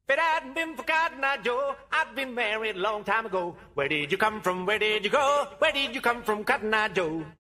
If it hadn't been for Cotton Eye Joe, I'd been married a long time ago. Where did you come from? Where did you go? Where did you come from, Cotton Eye Joe?